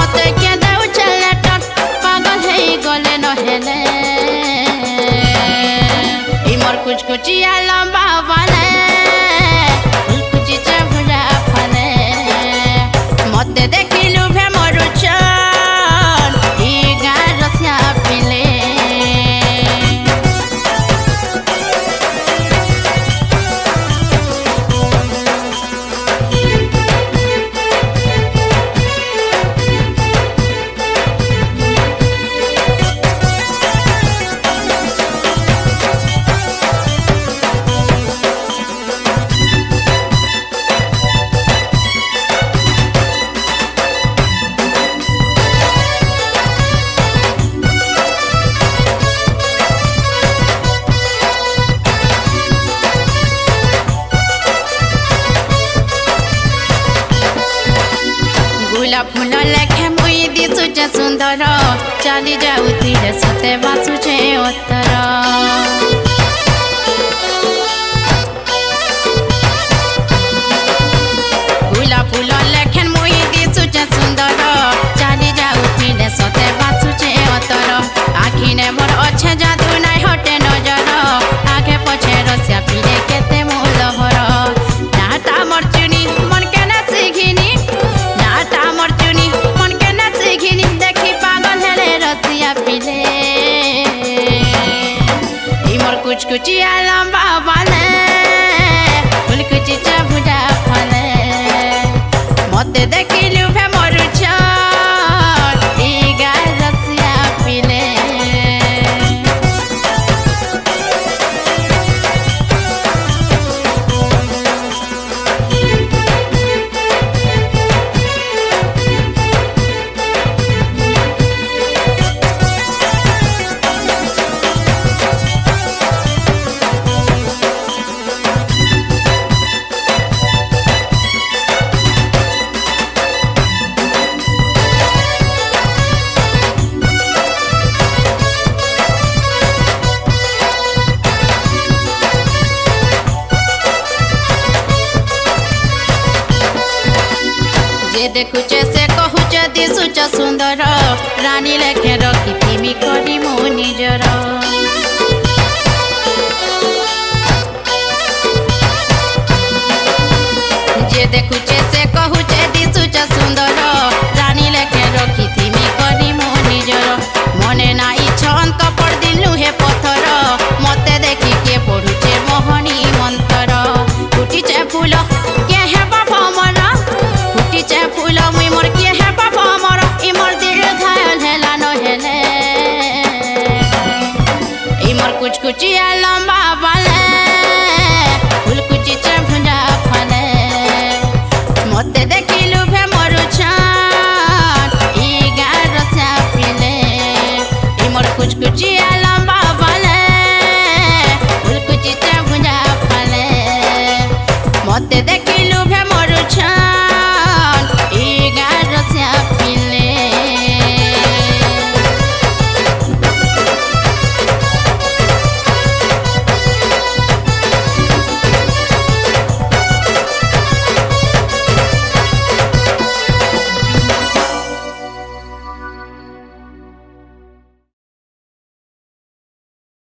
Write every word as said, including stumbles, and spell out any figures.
मते के देउ चले टन पागल है गले न हेले इमर कुछ कुचिया लंबा वाले कुछ चबुला फले मते देखिलु भे मरुचन ई गारसिया पिले गुला फूल लेखे मुई दिसुचे सुंदर चली जाऊथिले सते बासुचे उत्तर गुला फूल लेखे मुई दिसुचे सुंदर चली जाऊथिले सते बासुचे उत्तर आखिने मोर अच्छे जादू नाई हटे नजर आगे पछे रसिया पिले केते मोल हर नाटा मोर चुनी मन के ना सिघिनी कुछ कुचिया लंबा वाले फुल कुची चबुला फले मते देखिलु भे मरुचन ई गारसिया पिले जे देखुचे से कहूचे दिसुचे सुंदर रानी लेखे रखी तिमी करी मो निजर जे देखुचे से कहूचे दिसुचे सुंदर रानी लेखे रखी तिमी करी मो निजर मने ना इच्छन तो पड़ दिलु हे पत्थर मते देखी के पढ़ुचे मोहनी मंतर फुटिचे फूल के हे बाबा मन फुटिचे फूल मुई मोर के हे बाबा मोर इमर दिल घायल हेला न हेले इमर कुछ कुचिया लंबा वाले फूल कुची चबुला फले मते देखिलु भे मरुचन ई गारसिया पिले इमर कुछ कुचिया लंबा वाले फूल कुची चबुला फले मते